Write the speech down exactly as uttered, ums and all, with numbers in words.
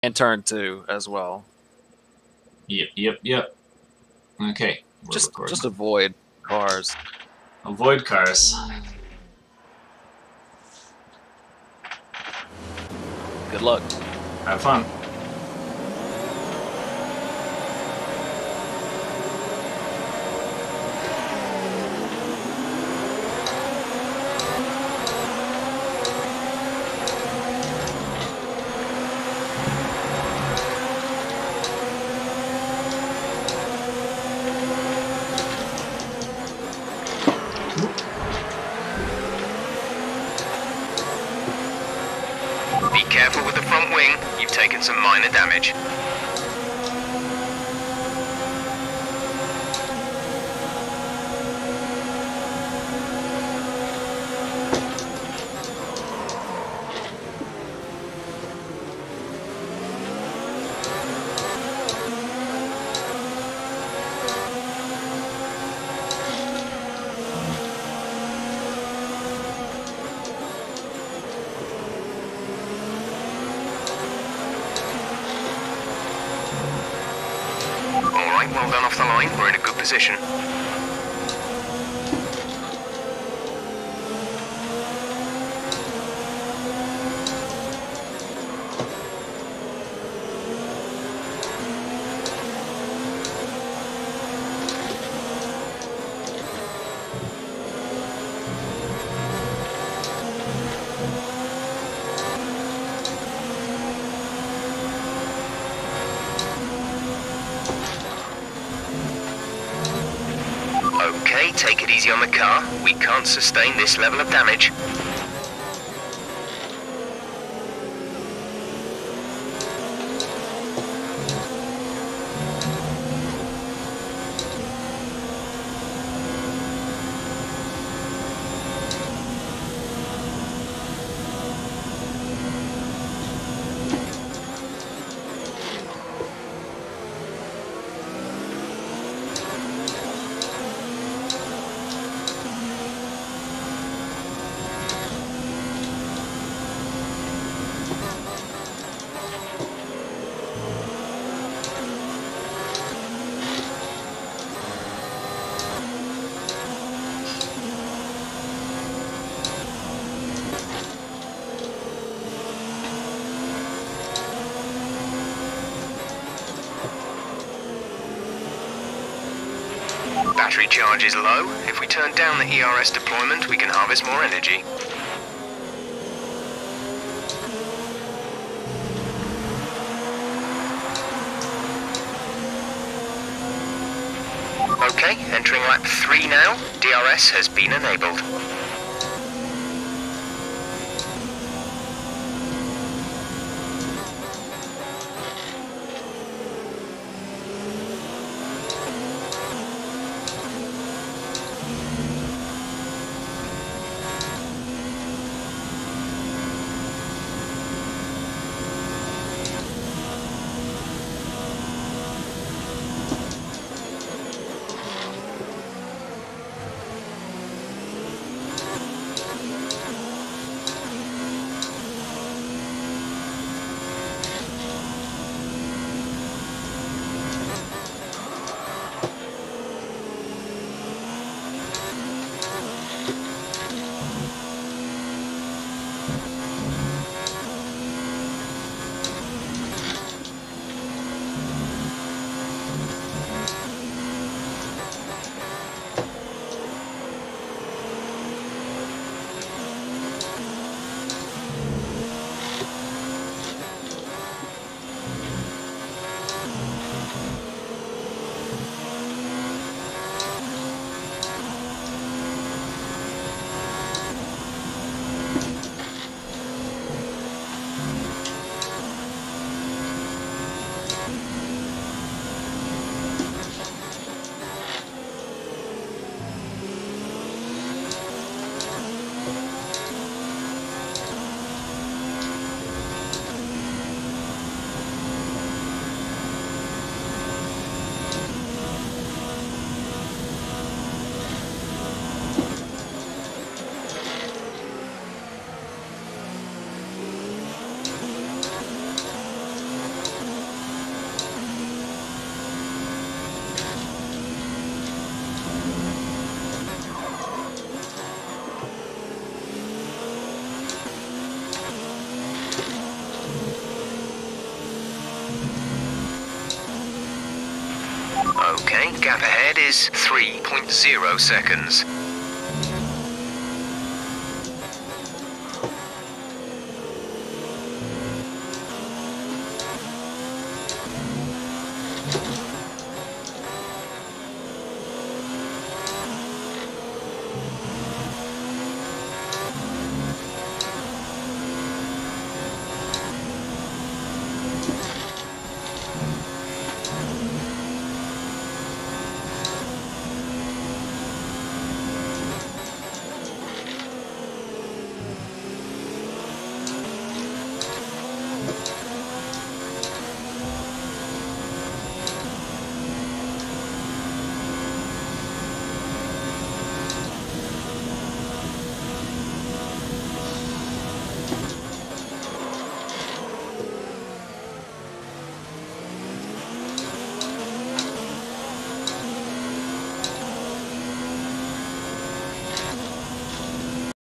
And turn two as well. Yep, yep, yep. Okay. We're Just, recording. just avoid cars. Avoid cars. Good luck. Have fun. Be careful with the front wing, you've taken some minor damage. Alright, well done off the line, we're in a good position. Okay, take it easy on the car. We can't sustain this level of damage. Battery charge is low. If we turn down the E R S deployment, we can harvest more energy. Okay, entering lap three now. D R S has been enabled. Okay, gap ahead is three point zero seconds.